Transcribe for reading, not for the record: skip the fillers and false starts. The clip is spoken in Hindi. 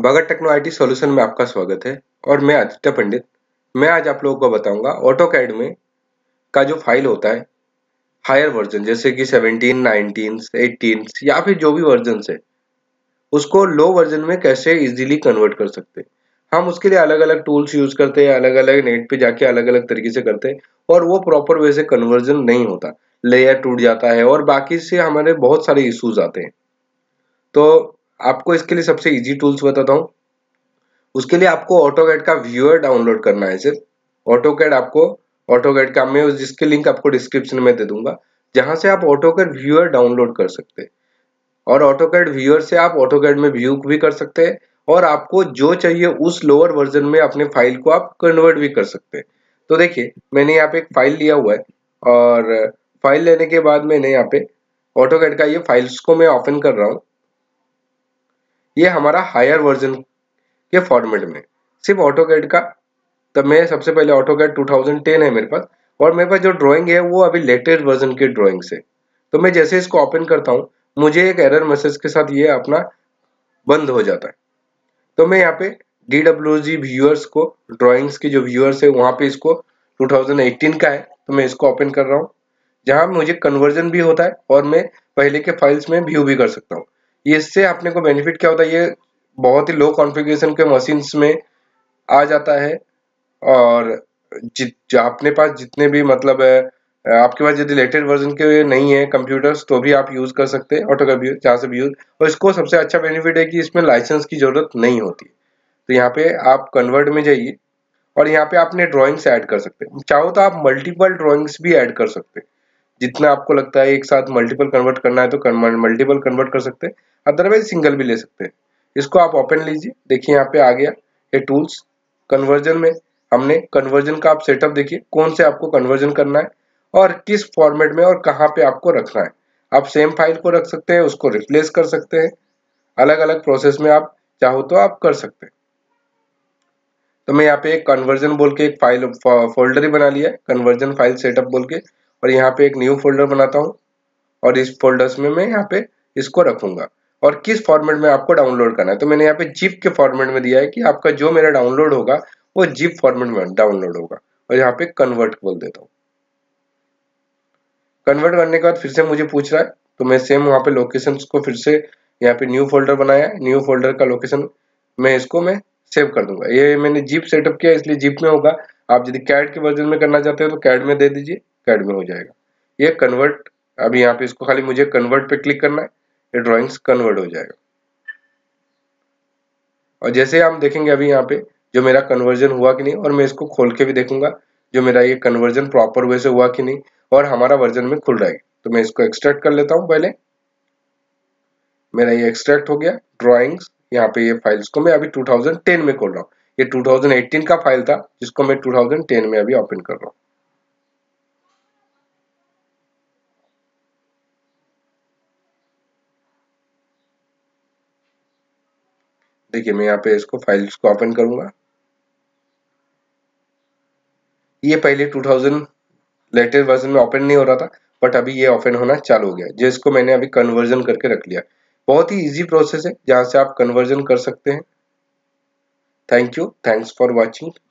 भगत टेक्नो आईटी सॉल्यूशन में आपका स्वागत है और मैं आदित्य पंडित। मैं आज आप लोगों को बताऊंगा ऑटोकैड में का जो फाइल होता है हायर वर्जन जैसे कि 17, 19, 18 या फिर जो भी वर्जन है उसको लो वर्जन में कैसे इजीली कन्वर्ट कर सकते हैं। हम उसके लिए अलग अलग टूल्स यूज करते हैं, अलग अलग नेट पे जाके अलग अलग तरीके से करते हैं और वो प्रॉपर वे से कन्वर्जन नहीं होता, लेयर टूट जाता है और बाकी से हमारे बहुत सारे इश्यूज आते हैं। तो आपको इसके लिए सबसे इजी टूल्स बताता हूँ। उसके लिए आपको ऑटोकैड का व्यूअर डाउनलोड करना है। सिर्फ ऑटोकैड का मैं जिसके लिंक आपको डिस्क्रिप्शन में दे दूंगा, जहां से आप ऑटोकैड व्यूअर डाउनलोड कर सकते हैं और ऑटोकैड व्यूअर से आप ऑटोकैड में व्यू भी कर सकते हैं और आपको जो चाहिए उस लोअर वर्जन में अपने फाइल को आप कन्वर्ट भी कर सकते हैं। तो देखिए, मैंने यहाँ पे एक फाइल लिया हुआ है और फाइल लेने के बाद मैंने यहाँ पे ऑटोकैड का ये फाइल्स को मैं ओपन कर रहा हूँ। ये हमारा हायर वर्जन के फॉर्मेट में सिर्फ ऑटोकैड का। तब मैं सबसे पहले ऑटोकैड 2010 है मेरे पास और मेरे पास जो ड्राइंग है वो अभी लेटेस्ट वर्जन की ड्राइंग से। तो मैं जैसे इसको ओपन करता हूँ मुझे एक एरर मैसेज के साथ ये अपना बंद हो जाता है। तो मैं यहाँ पे DWG व्यूअर्स को, ड्राइंग्स की जो व्यूअर्स है वहां पे इसको 2018 का है तो मैं इसको ओपन कर रहा हूँ, जहां मुझे कन्वर्जन भी होता है और मैं पहले के फाइल्स में व्यू भी कर सकता हूँ। ये इससे अपने को बेनिफिट क्या होता है, ये बहुत ही लो कॉन्फ़िगरेशन के मशीन्स में आ जाता है और अपने पास जितने भी मतलब आपके पास यदि लेटेस्ट वर्जन के नहीं है कंप्यूटर्स तो भी आप यूज कर सकते हैं ऑटोकैड जहाँ से भी यूज। और इसको सबसे अच्छा बेनिफिट है कि इसमें लाइसेंस की जरूरत नहीं होती। तो यहाँ पे आप कन्वर्ट में जाइए और यहाँ पे आपने ड्राइंग्स ऐड कर सकते हैं। चाहो तो आप मल्टीपल ड्राइंग्स भी ऐड कर सकते हैं, जितना आपको लगता है एक साथ मल्टीपल कन्वर्ट करना है तो मल्टीपल कन्वर्ट कर सकते हैं, अदरवाइज सिंगल भी ले सकते हैं। इसको आप ओपन लीजिए, देखिए यहाँ पे आ गया ये टूल्स कन्वर्जन में। हमने कन्वर्जन का आप सेटअप देखिए कौन से आपको कन्वर्जन करना है और किस फॉर्मेट में और कहाँ पे आपको रखना है। आप सेम फाइल को रख सकते हैं, उसको रिप्लेस कर सकते हैं, अलग अलग प्रोसेस में आप चाहो तो आप कर सकते हैं। तो मैं यहाँ पे एक कन्वर्जन बोल के एक फाइल फोल्डर ही बना लिया है, कन्वर्जन फाइल सेटअप बोल के, और यहाँ पे एक न्यू फोल्डर बनाता हूँ और इस फोल्डर्स में मैं यहाँ पे इसको रखूंगा। और किस फॉर्मेट में आपको डाउनलोड करना है तो मैंने यहाँ पे जिप के फॉर्मेट में दिया है कि आपका जो मेरा डाउनलोड होगा वो जिप फॉर्मेट में डाउनलोड होगा और यहाँ पे कन्वर्ट बोल देता हूँ। कन्वर्ट करने के बाद फिर से मुझे पूछ रहा है तो मैं सेम वहाँ पे लोकेशन को फिर से यहाँ पे न्यू फोल्डर बनाया है, न्यू फोल्डर का लोकेशन मैं सेव कर दूंगा। ये मैंने जिप सेटअप किया इसलिए जिप में होगा। आप यदि कैड के वर्जन में करना चाहते हो तो कैड में दे दीजिए, कैड में हो जाएगा। ये कन्वर्ट, अभी यहाँ पे इसको खाली मुझे कन्वर्ट पे क्लिक करना है, ये ड्राइंग्स कन्वर्ट हो जाएगा। और जैसे हम देखेंगे अभी यहाँ पे जो मेरा कन्वर्जन हुआ कि नहीं, और मैं इसको खोल के भी देखूंगा जो मेरा ये कन्वर्जन प्रॉपर वे से हुआ कि नहीं और हमारा वर्जन में खुल रहा है। तो मैं इसको एक्सट्रैक्ट कर लेता हूँ। पहले मेरा ये एक्सट्रैक्ट हो गया ड्राइंग्स। यहाँ पे ये फाइल्स को मैं अभी 2010 में खोल रहा हूँ। ये 2018 का फाइल था जिसको मैं 2010 में अभी ओपन कर रहा हूँ। देखिए मैं यहाँ पे इसको फाइल्स को ओपन करूंगा। ये पहले 2000 लेटेस्ट वर्जन में ओपन नहीं हो रहा था बट अभी ये ओपन होना चालू हो गया जिसको मैंने अभी कन्वर्जन करके रख लिया। बहुत ही इजी प्रोसेस है जहां से आप कन्वर्जन कर सकते हैं। Thank you, thanks for watching.